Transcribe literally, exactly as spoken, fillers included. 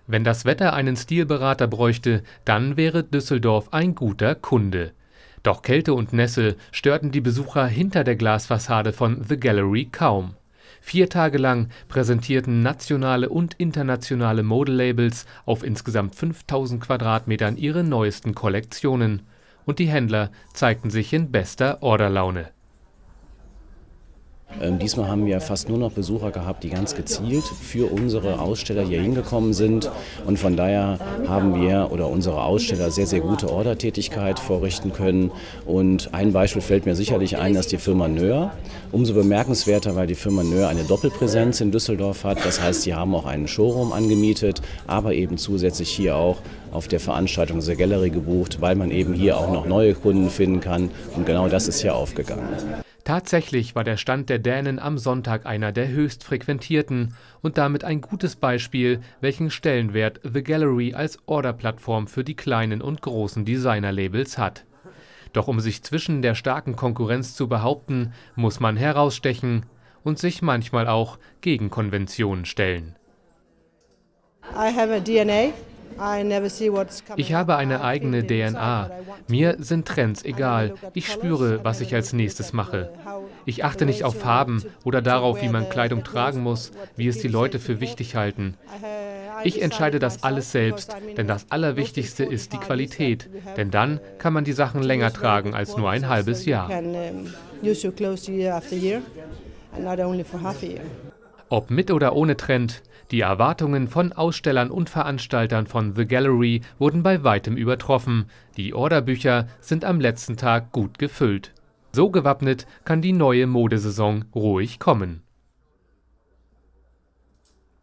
Wenn das Wetter einen Stilberater bräuchte, dann wäre Düsseldorf ein guter Kunde. Doch Kälte und Nässe störten die Besucher hinter der Glasfassade von The Gallery kaum. Vier Tage lang präsentierten nationale und internationale Modelabels auf insgesamt fünftausend Quadratmetern ihre neuesten Kollektionen. Und die Händler zeigten sich in bester Orderlaune. Ähm, diesmal haben wir fast nur noch Besucher gehabt, die ganz gezielt für unsere Aussteller hier hingekommen sind. Und von daher haben wir oder unsere Aussteller sehr, sehr gute Ordertätigkeit vorrichten können. Und ein Beispiel fällt mir sicherlich ein, dass die Firma Nöhr. Umso bemerkenswerter, weil die Firma Nöhr eine Doppelpräsenz in Düsseldorf hat. Das heißt, sie haben auch einen Showroom angemietet, aber eben zusätzlich hier auch auf der Veranstaltung The Gallery gebucht, weil man eben hier auch noch neue Kunden finden kann. Und genau das ist hier aufgegangen. Tatsächlich war der Stand der Dänen am Sonntag einer der höchst frequentierten und damit ein gutes Beispiel, welchen Stellenwert The Gallery als Orderplattform für die kleinen und großen Designerlabels hat. Doch um sich zwischen der starken Konkurrenz zu behaupten, muss man herausstechen und sich manchmal auch gegen Konventionen stellen. I have a D N A. Ich habe eine eigene D N A. Mir sind Trends egal. Ich spüre, was ich als nächstes mache. Ich achte nicht auf Farben oder darauf, wie man Kleidung tragen muss, wie es die Leute für wichtig halten. Ich entscheide das alles selbst, denn das Allerwichtigste ist die Qualität. Denn dann kann man die Sachen länger tragen als nur ein halbes Jahr. Ob mit oder ohne Trend, die Erwartungen von Ausstellern und Veranstaltern von The Gallery wurden bei weitem übertroffen. Die Orderbücher sind am letzten Tag gut gefüllt. So gewappnet kann die neue Modesaison ruhig kommen.